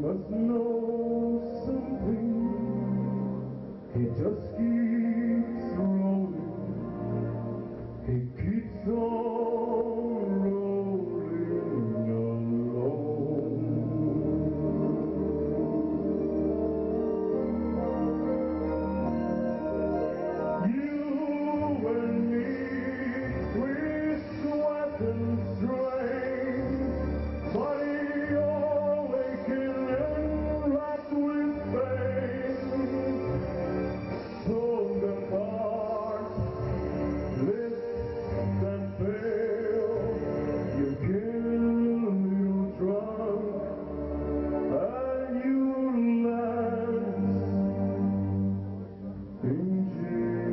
must know something. He just keeps rolling. He keeps on rolling alone. You and me, we sweat and strain, body all aching and racked with pain. Torn apart, lips that fail. You get a little drunk and you land in jail.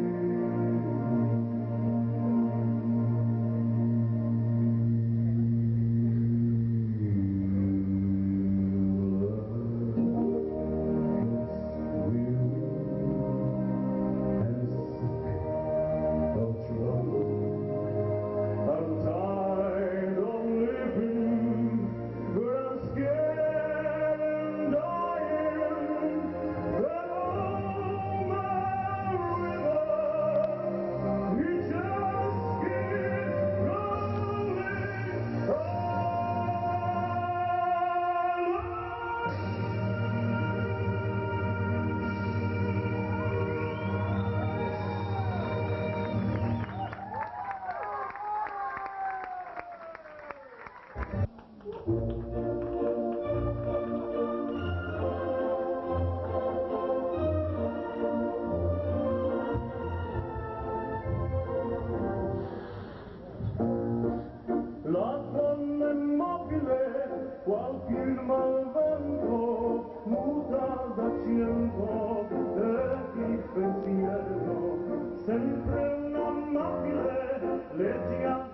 I'm tired of living, but I'm scared and dying. That old man river, he just keeps rolling on. La donna immobile, qualche malvento, muta d'accento, il pensiero, sempre una macchina, legge